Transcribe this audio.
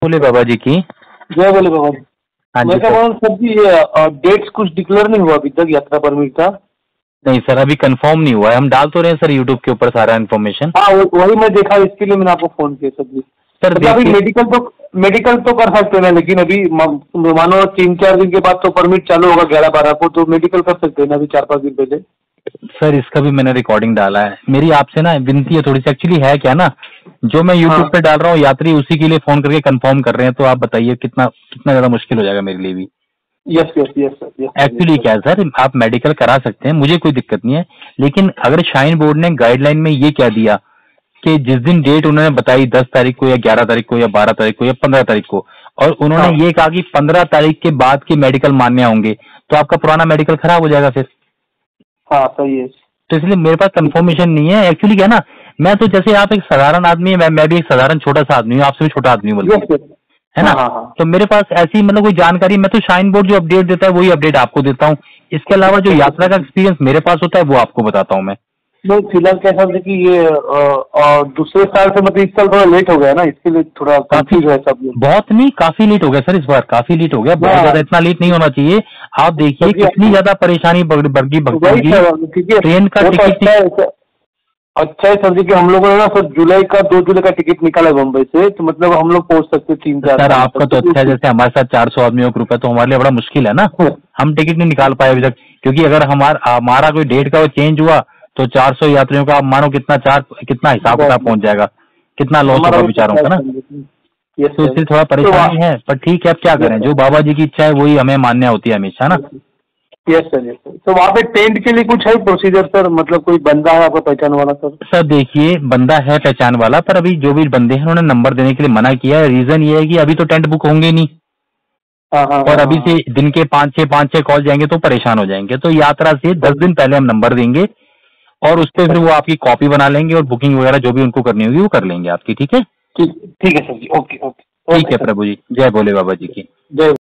बोले बाबा जी की। जय बोले बाबा जी। हाँ जी मैं क्या सर। बोल रहा हूँ सर जी, ये डेट्स कुछ डिक्लेयर नहीं हुआ अभी तक यात्रा परमिट का। नहीं सर, अभी कंफर्म नहीं हुआ है। हम डाल तो रहे हैं सर यूट्यूब के ऊपर सारा इन्फॉर्मेशन। हाँ वही मैं देखा, इसके लिए मैंने आपको फोन किया सर जी। सर मतलब अभी देखिए, मेडिकल तो कर सकते हैं ना, लेकिन अभी मानो 3-4 दिन के बाद तो परमिट चालू होगा 11-12 को, तो मेडिकल कर सकते हैं ना अभी 4-5 दिन पहले। सर इसका भी मैंने रिकॉर्डिंग डाला है। मेरी आपसे ना विनती है थोड़ी सी, एक्चुअली है क्या ना, जो मैं यूट्यूब हाँ पे डाल रहा हूँ यात्री उसी के लिए फोन करके कंफर्म कर रहे हैं, तो आप बताइए कितना कितना ज्यादा मुश्किल हो जाएगा मेरे लिए भी। Yes yes yes sir, yes sir, yes actually sir. क्या है सर, आप मेडिकल करा सकते हैं, मुझे कोई दिक्कत नहीं है। लेकिन अगर शाइन बोर्ड ने गाइडलाइन में ये क्या दिया कि जिस दिन डेट उन्होंने बताई 10 तारीख को या 11 तारीख को या 12 तारीख को या 15 तारीख को, और उन्होंने हाँ ये कहा कि 15 तारीख के बाद के मेडिकल मान्य होंगे, तो आपका पुराना मेडिकल खराब हो जाएगा फिर। हाँ सही है। तो इसलिए मेरे पास कंफर्मेशन नहीं है। एक्चुअली क्या है ना, मैं तो जैसे आप एक साधारण आदमी है, मैं भी एक साधारण छोटा सा आदमी हूँ, आपसे भी छोटा आदमी हूँ बल्कि, यस यस। है ना। हाँ हाँ हाँ। तो मेरे पास ऐसी मतलब कोई जानकारी, मैं तो शाइन बोर्ड जो अपडेट देता है वही अपडेट आपको देता हूँ। इसके अलावा जो यात्रा का एक्सपीरियंस मेरे पास होता है वो आपको बताता हूँ मैं। नहीं फिलहाल कैसा है कि ये दूसरे साल से मतलब इस साल थोड़ा लेट हो गया ना, इसके लिए थोड़ा काफी, कंफ्यूज है सब लोग। बहुत नहीं काफी लेट हो गया सर, इस बार काफी लेट हो गया, बहुत हाँ ज्यादा इतना लेट नहीं होना चाहिए। आप देखिए सर जी, कितनी ज्यादा परेशानी बढ़गी भगतों वही की। सर, क्योंकि ट्रेन का वो तो टिकट अच्छा है अच्छा है सर जी कि हम लोगों ने ना सर जुलाई का 2 जुलाई का टिकट निकाला है मुंबई से, तो मतलब हम लोग पहुंच सकते हैं 3-4 सर तारीख आपका तक, तो अच्छा है, क्योंकि जैसे हमारे साथ 400 आदमियों का ग्रुप है तो हमारे लिए बड़ा मुश्किल है ना। हम टिकट नहीं निकाल पाए अभी तक, क्योंकि अगर हमारा हमारा कोई डेट का चेंज हुआ तो 400 यात्रियों का आप मानो कितना हिसाब किताब पहुंच जाएगा, कितना लॉस हमारा होगा भी बेचारों का ना। यस तो सर। इससे थोड़ा तो परेशानी है, पर ठीक है, अब क्या यस करें, सर, जो बाबा जी की इच्छा है वही हमें मान्य होती है हमेशा ना। Yes sir, yes sir. तो वहाँ पे टेंट के लिए कुछ है प्रोसीजर सर, मतलब कोई बंदा है आपका पहचान वाला सर? सर देखिए, बंदा है पहचान वाला, पर अभी जो भी बंदे हैं उन्होंने नंबर देने के लिए मना किया है। रीजन ये है कि अभी तो टेंट बुक होंगे नहीं, हाँ हाँ और हाँ अभी से हाँ। दिन के 5-6 कॉल जाएंगे तो परेशान हो जाएंगे। तो यात्रा से 10 दिन पहले हम नंबर देंगे, और उस पर फिर वो आपकी कॉपी बना लेंगे, और बुकिंग वगैरह जो भी उनको करनी होगी वो कर लेंगे आपकी। ठीक है, ठीक ठीक है सर जी, ओके ओके ठीक ओके है सर। प्रभु जी, जय भोले बाबा जी की। जय